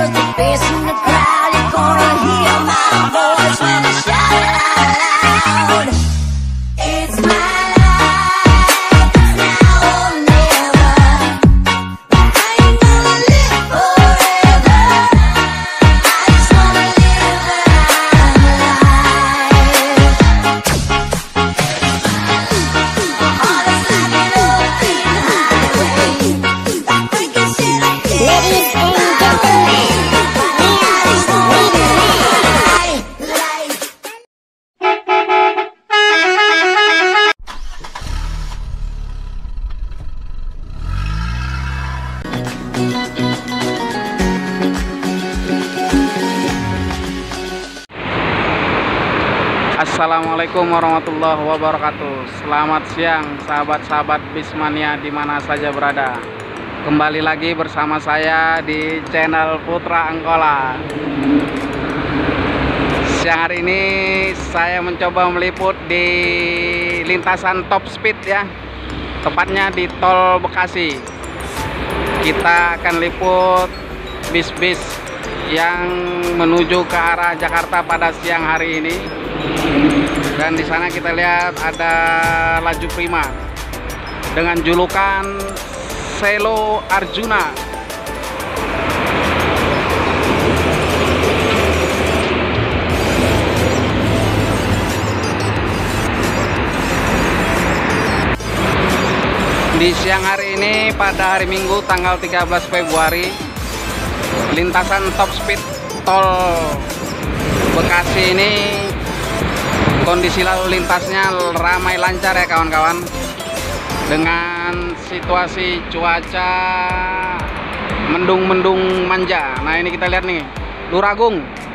just a face in the crowd. You're gonna hear my voice when I shout it out loud. It's my life, now or never. I ain't gonna live forever. I just wanna live my life. My heart is like an open highway. Like freaking shit I can't. Ladies and gentlemen, Assalamualaikum warahmatullahi wabarakatuh. Selamat siang sahabat-sahabat Bismania dimana saja berada. Kembali lagi bersama saya di channel Putra Engkola. Siang hari ini saya mencoba meliput di lintasan top speed ya, tepatnya di tol Bekasi. Kita akan liput bis-bis yang menuju ke arah Jakarta pada siang hari ini. Dan di sana kita lihat ada laju prima dengan julukan Selo Arjuna. Di siang hari ini pada hari Minggu tanggal 13 Februari, lintasan top speed tol Bekasi ini kondisi lalu lintasnya ramai lancar ya kawan-kawan, dengan situasi cuaca mendung-mendung manja. Nah ini kita lihat nih Luragung,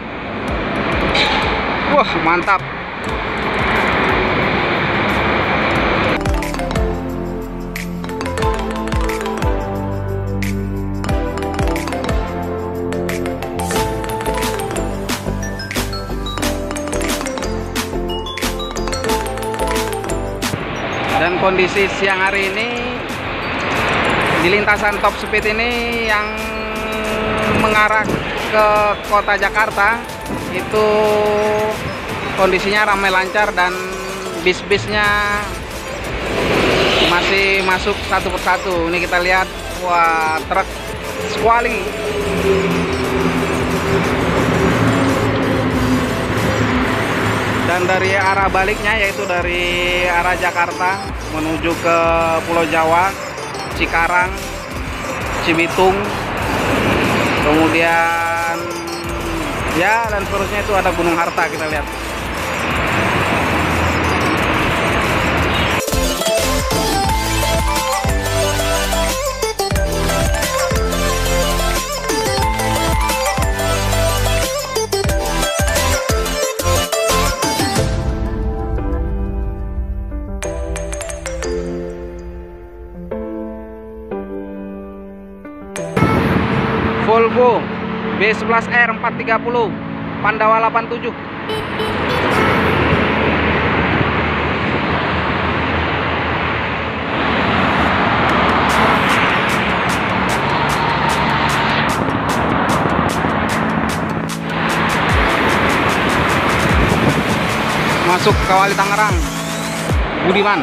wah mantap. Dan kondisi siang hari ini di lintasan top speed ini yang mengarah ke kota Jakarta itu kondisinya ramai lancar dan bis-bisnya masih masuk satu persatu. Ini kita lihat, wah truk Squally. Dan dari arah baliknya, yaitu dari arah Jakarta menuju ke Pulau Jawa, Cikarang, Cibitung, kemudian ya dan seterusnya itu ada Gunung Harta kita lihat. Volvo B11R 430 Pandawa 87. Masuk Kawali Tangerang, Budiman.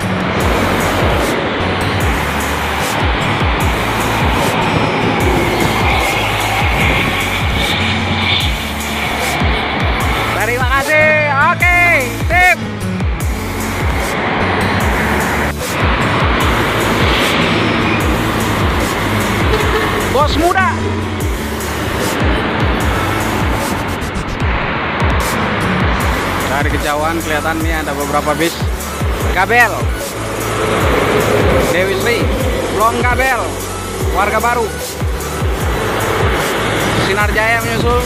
Terima kasih. Oke, sip. Bos muda. Dari kejauhan kelihatan nih ada beberapa bis. Gabel, Dewi Sri, Blong Gabel, Warga Baru, Sinar Jaya menyusul,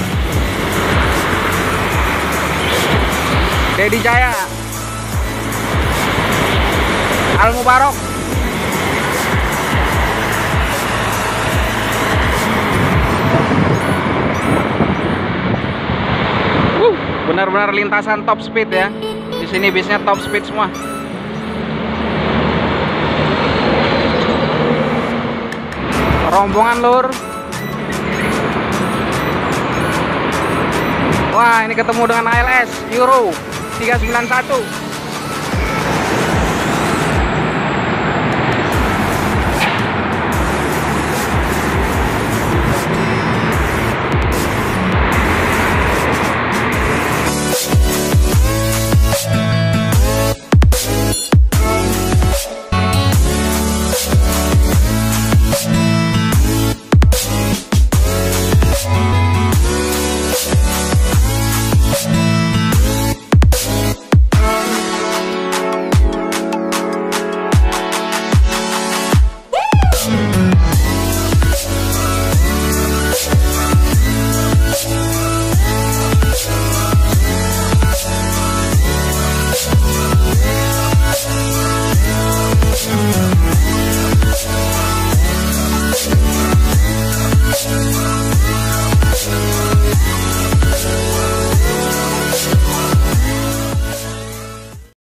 Dedi Jaya, Al Mubarok, benar-benar lintasan top speed ya. Di sini bisnya top speed semua. Rombongan lur. Wah, ini ketemu dengan ALS Euro 391.